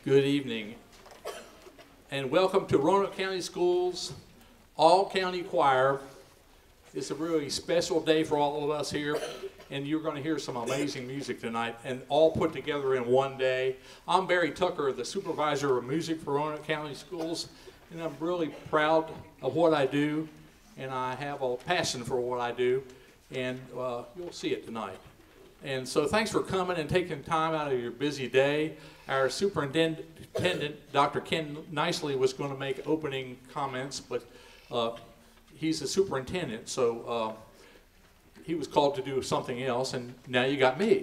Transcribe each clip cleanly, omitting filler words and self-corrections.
Good evening, and welcome to Roanoke County Schools All-County Choir. It's a really special day for all of us here, and you're going to hear some amazing music tonight, and all put together in one day. I'm Barry Tucker, the supervisor of music for Roanoke County Schools, and I'm really proud of what I do, and I have a passion for what I do, and you'll see it tonight. And so thanks for coming and taking time out of your busy day. Our superintendent, Dr. Ken Nicely, was going to make opening comments, but he's a superintendent, so he was called to do something else, and now you got me.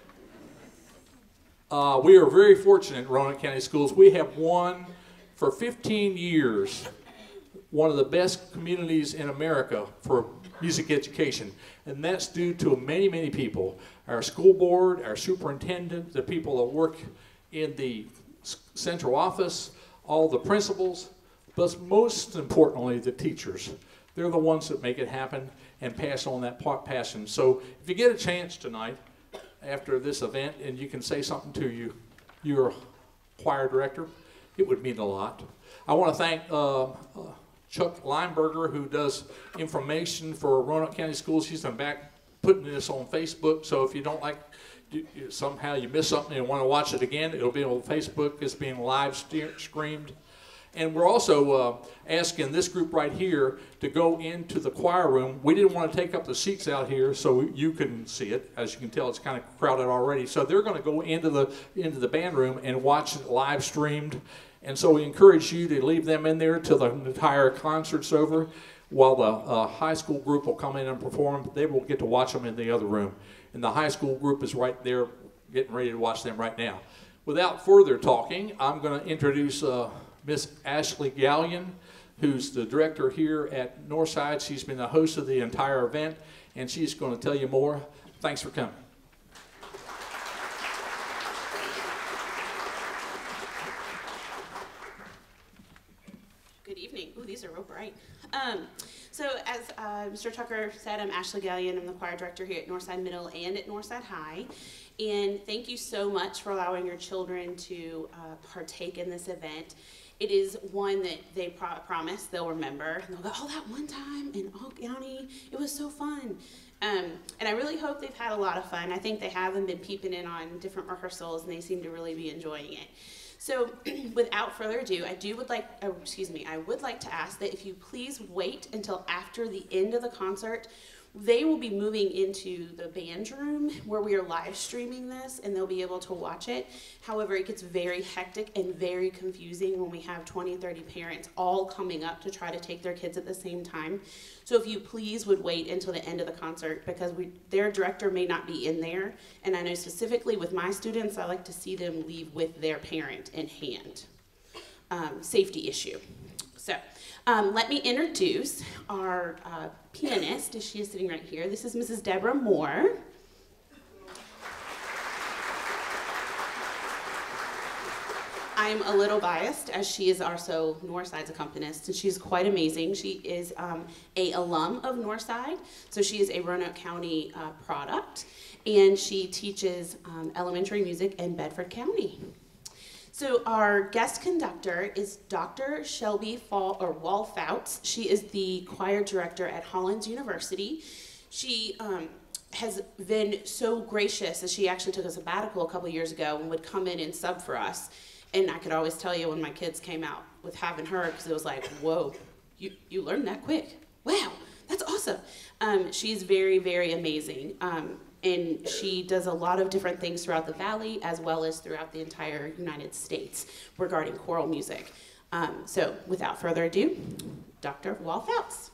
We are very fortunate at Roanoke County Schools. We have won for 15 years one of the best communities in America for music education, and that's due to many, many people. Our school board, our superintendent, the people that work in the central office, all the principals, but most importantly, the teachers. They're the ones that make it happen and pass on that passion. So if you get a chance tonight after this event and you can say something to your choir director, it would mean a lot. I want to thank Chuck Lineberger, who does information for Roanoke County Schools. He's been back putting this on Facebook, so if you don't like, somehow you miss something and want to watch it again, it'll be on Facebook. It's being live streamed. And we're also asking this group right here to go into the choir room. We didn't want to take up the seats out here so you can see it. As you can tell, it's kind of crowded already. So they're going to go into the band room and watch it live streamed. And so we encourage you to leave them in there till the entire concert's over. While the high school group will come in and perform, they will get to watch them in the other room. And the high school group is right there getting ready to watch them right now. Without further talking, I'm going to introduce Miss Ashley Gallion, who's the director here at Northside. She's been the host of the entire event, and she's going to tell you more. Thanks for coming. Good evening. Ooh, these are real bright. So as Mr. Tucker said, I'm Ashley Gallion. I'm the choir director here at Northside Middle and at Northside High. And thank you so much for allowing your children to partake in this event. It is one that they promise they'll remember. And they'll go, oh, that one time in Roanoke County, it was so fun. And I really hope they've had a lot of fun. I think they have been peeping in on different rehearsals, and they seem to really be enjoying it. So without further ado, I would like to ask that if you please wait until after the end of the concert. They will be moving into the band room where we are live streaming this, and they'll be able to watch it. However, it gets very hectic and very confusing when we have 20, 30 parents all coming up to try to take their kids at the same time. So if you please would wait until the end of the concert, because their director may not be in there, and I know specifically with my students, I like to see them leave with their parent in hand. Safety issue. So let me introduce our pianist. She is sitting right here. This is Mrs. Deborah Moore. I'm a little biased, as she is also Northside's accompanist, and she's quite amazing. She is a alum of Northside, so she is a Roanoke County product, and she teaches elementary music in Bedford County. So our guest conductor is Dr. Shelby Wallfouts. She is the choir director at Hollins University. She has been so gracious as she actually took a sabbatical a couple years ago and would come in and sub for us. And I could always tell you when my kids came out with having her, because it was like, whoa, you learned that quick. Wow, that's awesome. She's very, very amazing. And she does a lot of different things throughout the Valley as well as throughout the entire United States regarding choral music. So without further ado, Dr. Wallfouts.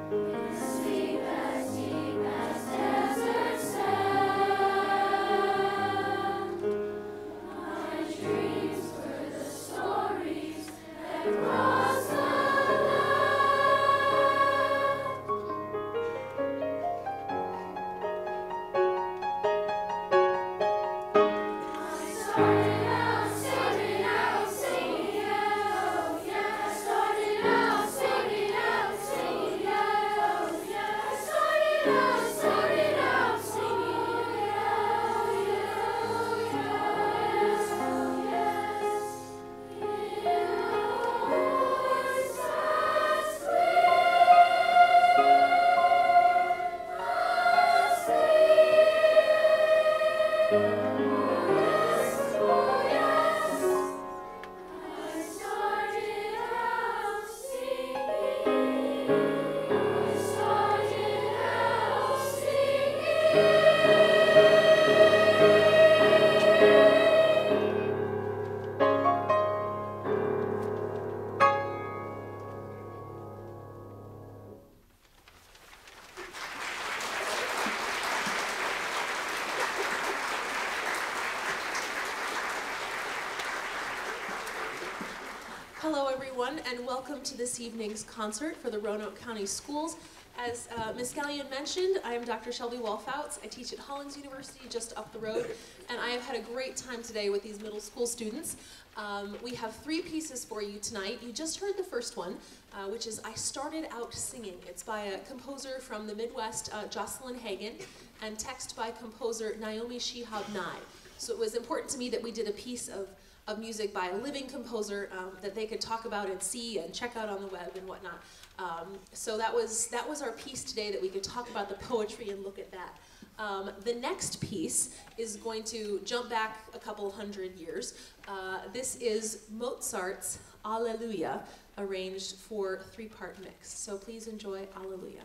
Hello everyone, and welcome to this evening's concert for the Roanoke County Schools. As Ms. Gallion mentioned, I am Dr. Shelby Walfouts. I teach at Hollins University just up the road, and I have had a great time today with these middle school students. We have 3 pieces for you tonight. You just heard the first one, which is I Started Out Singing. It's by a composer from the Midwest, Jocelyn Hagan, and text by composer Naomi Shihab Nye. So it was important to me that we did a piece of music by a living composer that they could talk about and see and check out on the web and whatnot. So that was our piece today, that we could talk about the poetry and look at that. The next piece is going to jump back a couple hundred years. This is Mozart's Alleluia, arranged for 3-part mix. So please enjoy Alleluia.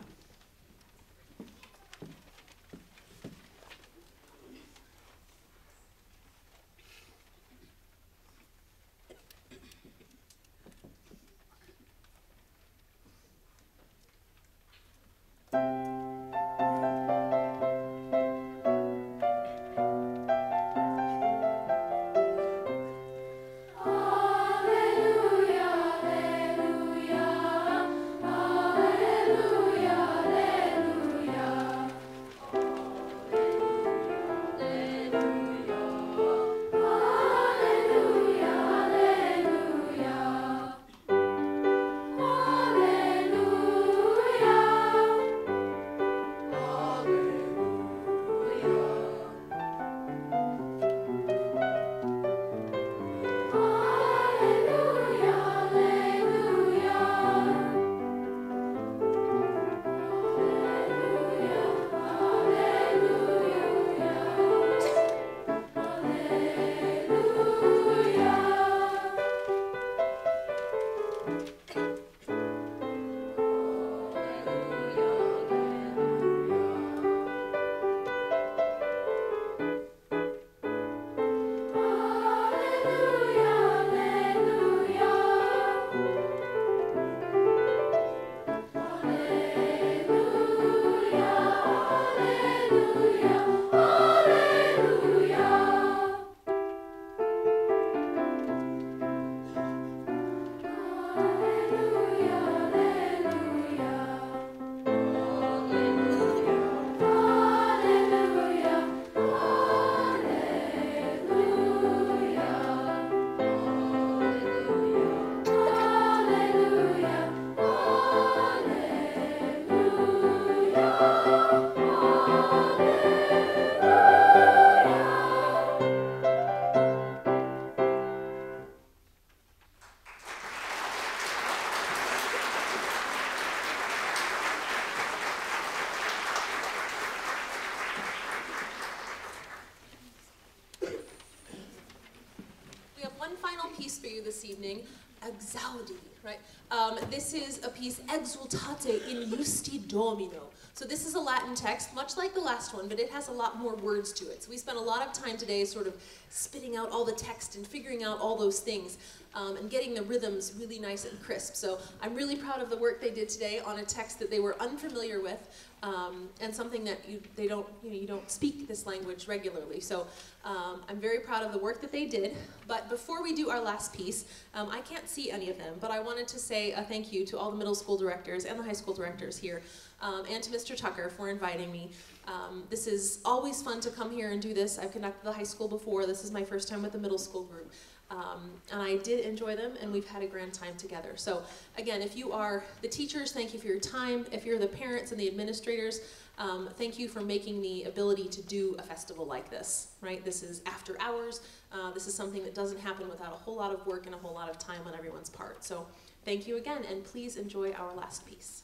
Piece for you this evening, Exaudi, right? This is a piece, Exultate in Justi Domino. So this is a Latin text, much like the last one, but it has a lot more words to it. So we spent a lot of time today sort of spitting out all the text and figuring out all those things and getting the rhythms really nice and crisp. So I'm really proud of the work they did today on a text that they were unfamiliar with and something that you don't speak this language regularly. So I'm very proud of the work that they did. But before we do our last piece, I can't see any of them, but I wanted to say a thank you to all the middle school directors and the high school directors here, and to Mr. Tucker for inviting me. This is always fun to come here and do this. I've conducted the high school before. This is my first time with the middle school group. And I did enjoy them, and we've had a grand time together. So again, if you are the teachers, thank you for your time. If you're the parents and the administrators, thank you for making the ability to do a festival like this, right? This is after hours. This is something that doesn't happen without a whole lot of work and a whole lot of time on everyone's part. So thank you again, and please enjoy our last piece.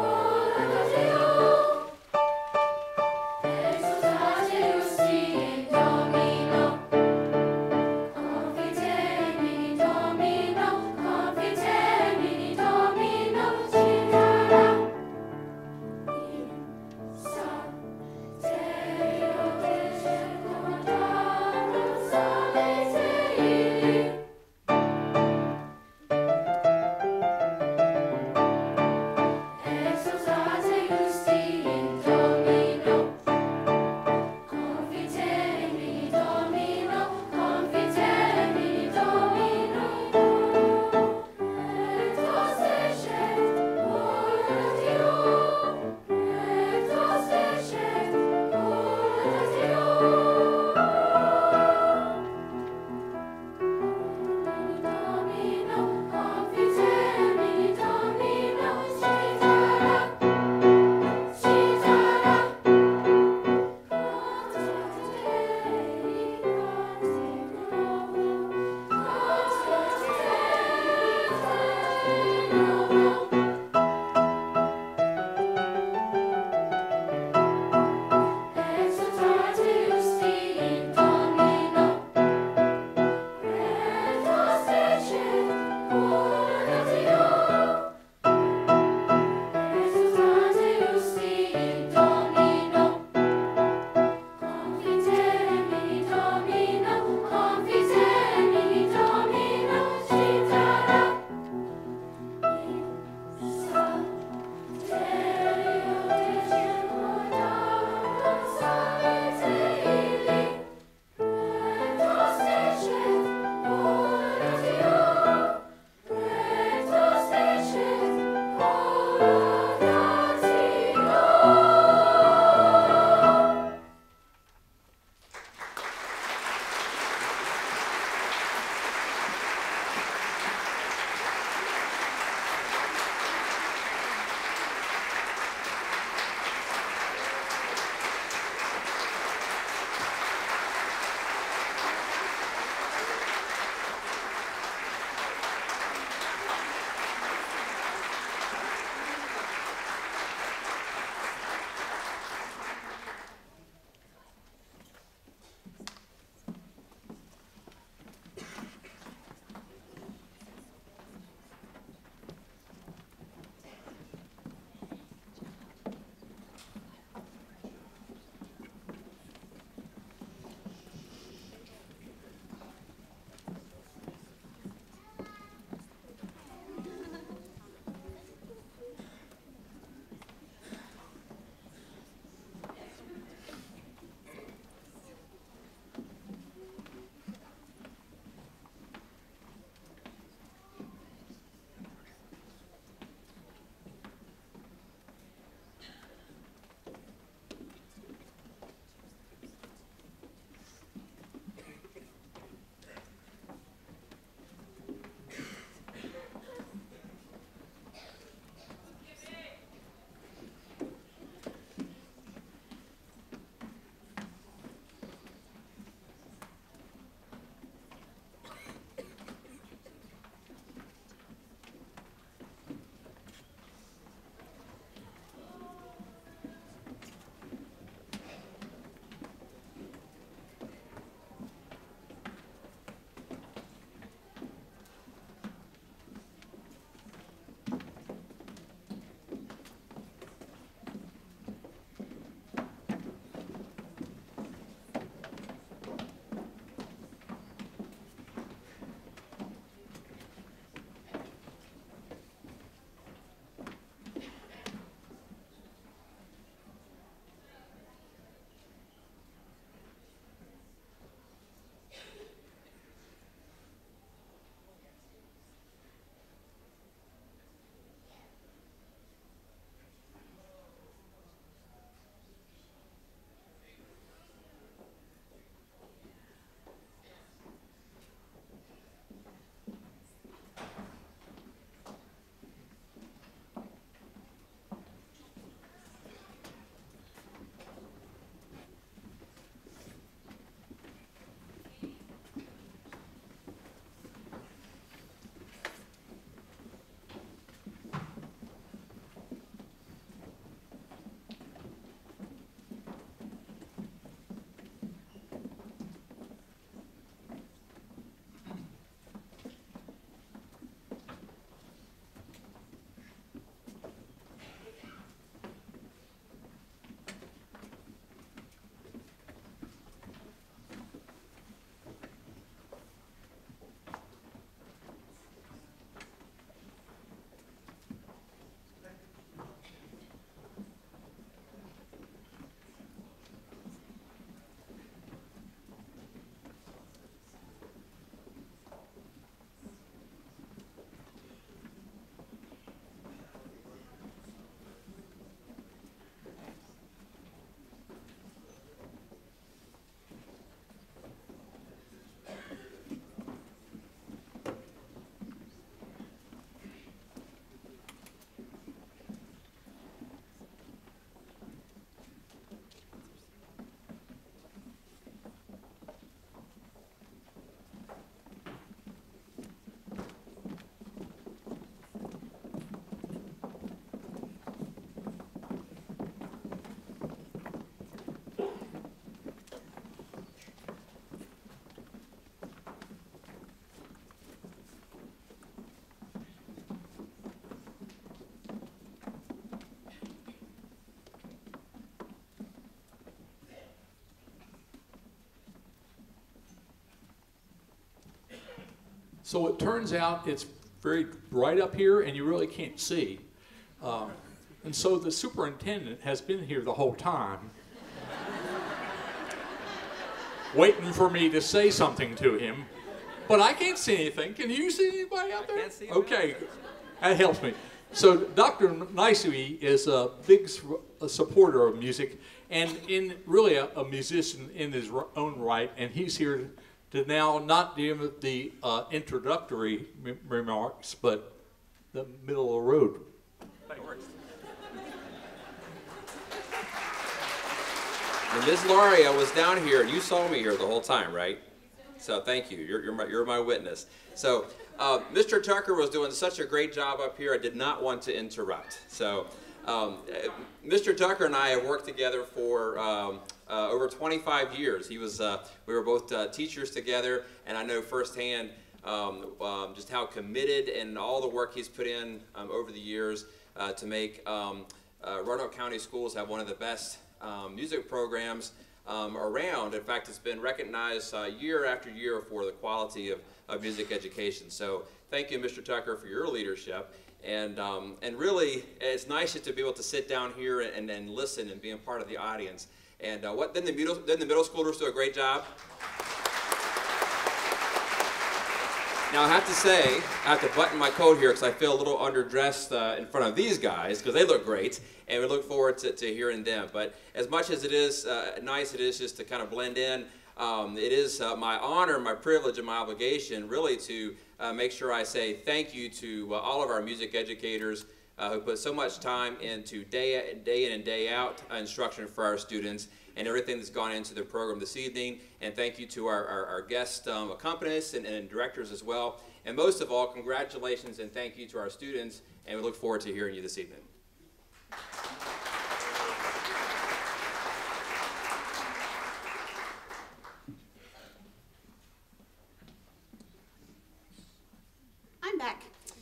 Exultate, So it turns out it's very bright up here and you really can't see. And so the superintendent has been here the whole time, waiting for me to say something to him. But I can't see anything. Can you see anybody out there? I can't see Okay, that helps me. So Dr. Nicey is a big supporter of music and really a musician in his own right, and he's here to now not give the introductory remarks, but the middle of the road. But it works. And Ms. Laria was down here, and you saw me here the whole time, right? So thank you. You're my witness. So Mr. Tucker was doing such a great job up here. I did not want to interrupt. So Mr. Tucker and I have worked together for over 25 years. We were both teachers together, and I know firsthand just how committed and all the work he's put in over the years to make Roanoke County Schools have one of the best music programs around. In fact, it's been recognized year after year for the quality of music education. So thank you, Mr. Tucker, for your leadership. And really, it's nice just to be able to sit down here and listen and be a part of the audience. And didn't the middle schoolers do a great job? Now, I have to say, I have to button my coat here because I feel a little underdressed in front of these guys because they look great, and we look forward to hearing them. But as much as it is nice, it is just to kind of blend in. It is my honor, my privilege, and my obligation really to make sure I say thank you to all of our music educators who put so much time into day in and day out instruction for our students and everything that's gone into the program this evening. And thank you to our guest accompanists and directors as well. And most of all, congratulations and thank you to our students, and we look forward to hearing you this evening. I'm back.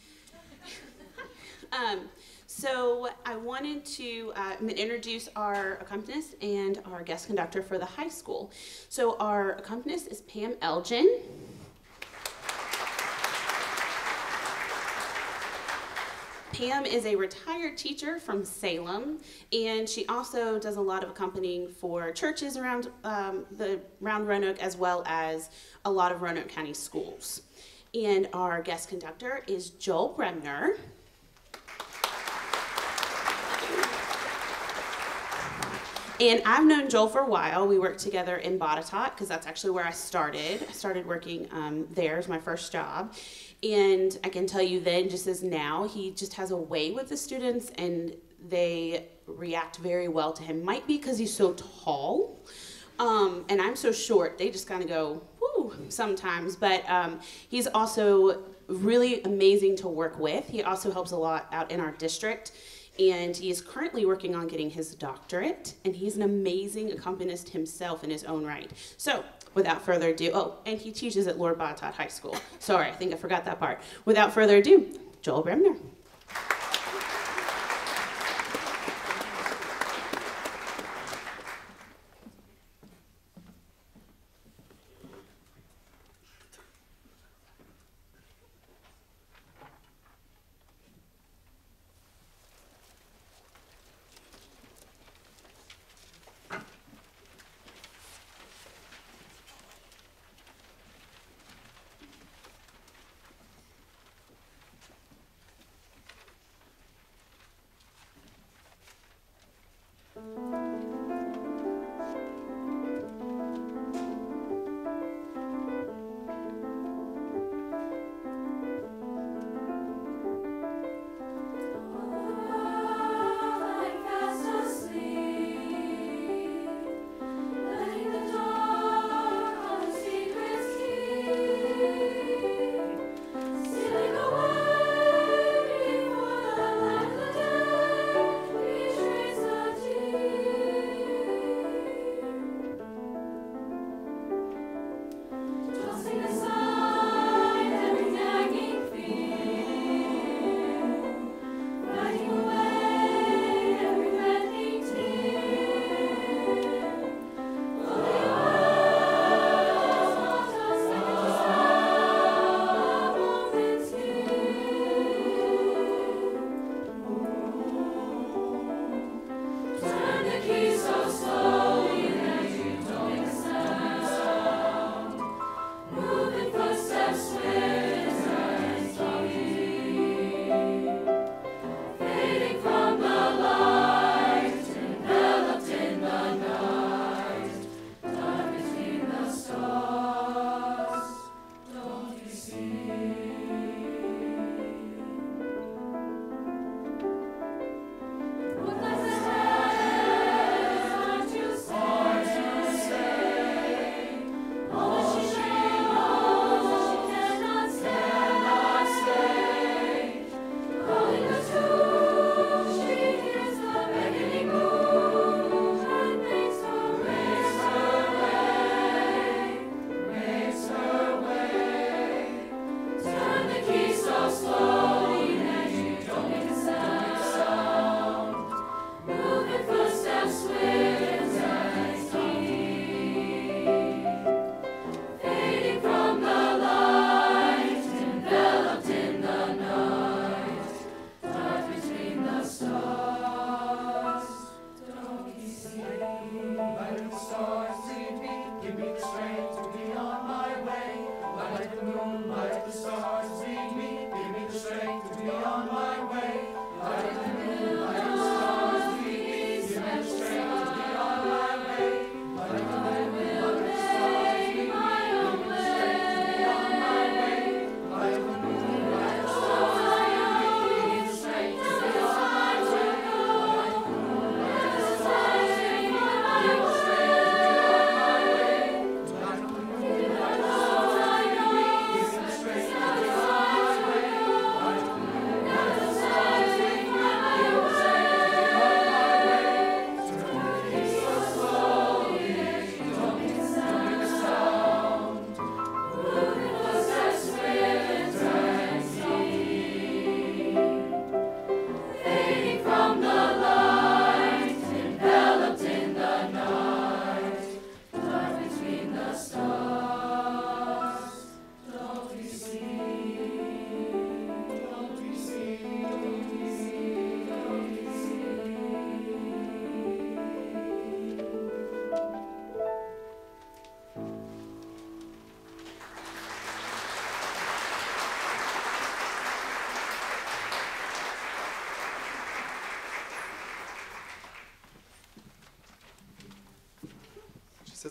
So I wanted to introduce our accompanist and our guest conductor for the high school. So our accompanist is Pam Elgin. Pam is a retired teacher from Salem, and she also does a lot of accompanying for churches around Roanoke, as well as a lot of Roanoke County schools. And our guest conductor is Joel Bremner. And I've known Joel for a while. We worked together in Botetourt because that's actually where I started. I started working there as my first job. And I can tell you then, just as now, he just has a way with the students and they react very well to him. Might be because he's so tall and I'm so short. They just kind of go, whoo, sometimes. But he's also really amazing to work with. He also helps a lot out in our district. And he is currently working on getting his doctorate, and he's an amazing accompanist himself in his own right. So, without further ado, oh, and he teaches at Lord Botetourt High School. Sorry, I think I forgot that part. Without further ado, Joel Bremner.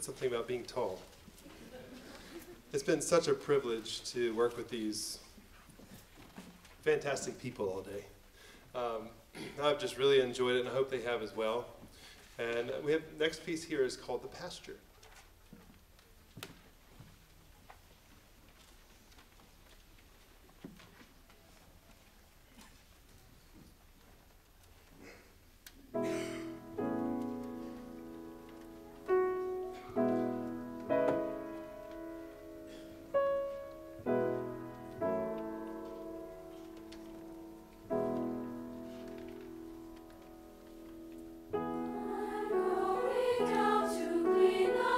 said something about being tall. It's been such a privilege to work with these fantastic people all day. I've just really enjoyed it, and I hope they have as well. And we have, next piece here is called The Pasture. I'm going out to clean up.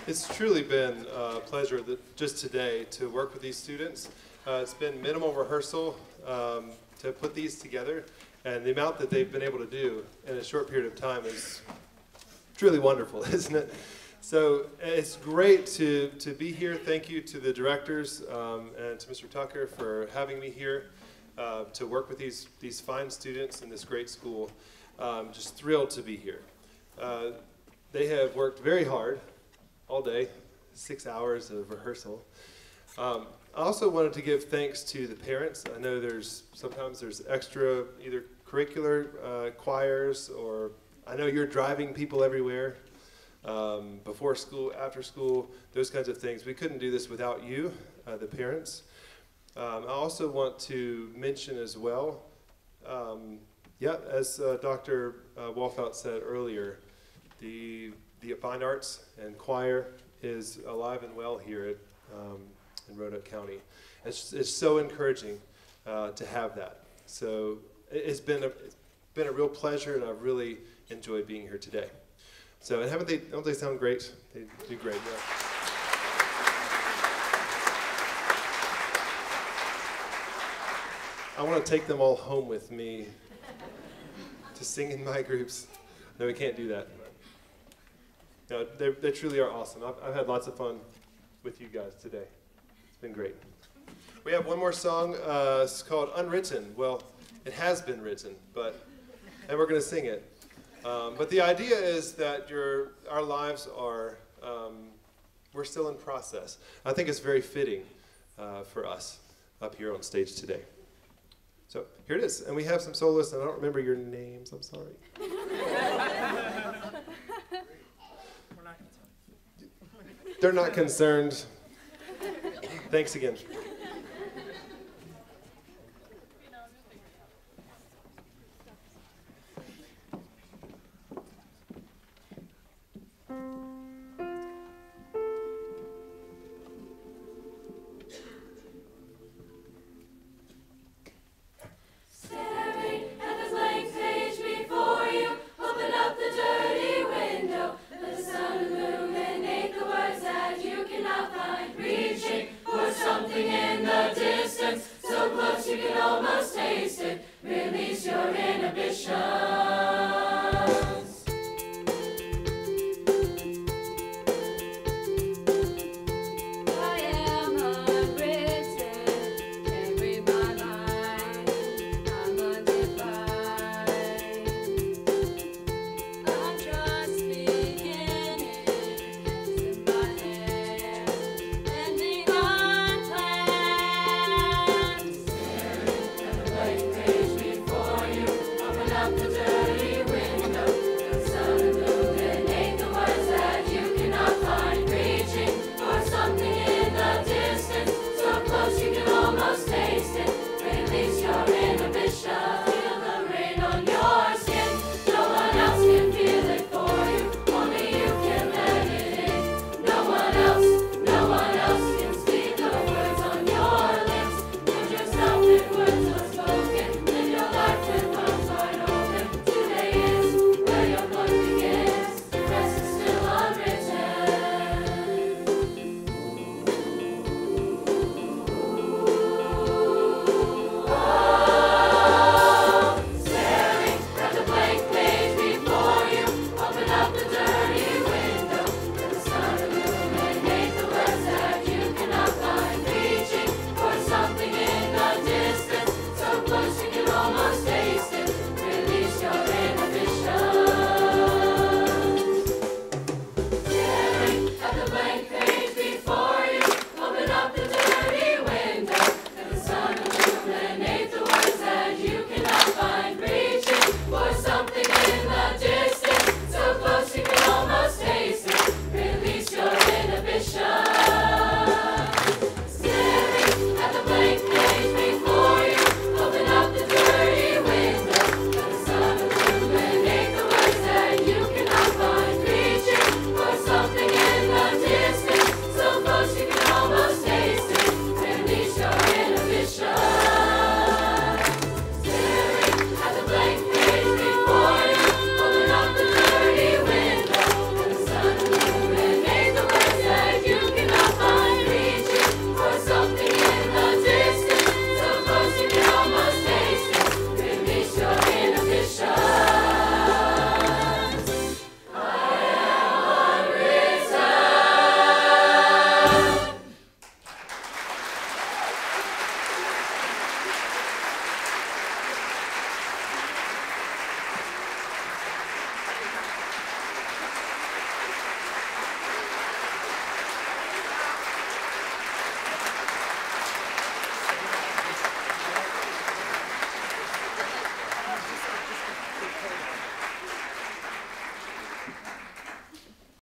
It's truly been a pleasure just today to work with these students. It's been minimal rehearsal to put these together, and the amount that they've been able to do in a short period of time is truly wonderful, isn't it? So it's great to be here. Thank you to the directors and to Mr. Tucker for having me here to work with these fine students in this great school. Just thrilled to be here. They have worked very hard all day, 6 hours of rehearsal. I also wanted to give thanks to the parents. I know sometimes there's extra either curricular choirs, or I know you're driving people everywhere. Before school, after school, those kinds of things. We couldn't do this without you, the parents. I also want to mention as well, as Dr. Walfout said earlier, the fine arts and choir is alive and well here in Roanoke County. It's so encouraging to have that. So it's been a real pleasure, and I've really enjoyed being here today. So, and don't they sound great? They do great, yeah. I want to take them all home with me to sing in my groups. No, we can't do that. No, they truly are awesome. I've had lots of fun with you guys today. It's been great. We have one more song. It's called Unwritten. Well, it has been written, and we're going to sing it. But the idea is that our lives are, we're still in process. I think it's very fitting for us up here on stage today. So here it is. And we have some soloists, and I don't remember your names. I'm sorry. They're not concerned. Thanks again.